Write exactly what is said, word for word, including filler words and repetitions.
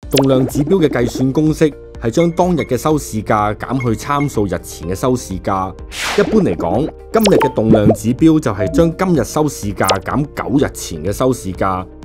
動量指標嘅計算公式係將當日嘅收市價減去參數日前嘅收市價。一般嚟講，今日嘅動量指標就係將今日收市價減九日前嘅收市價。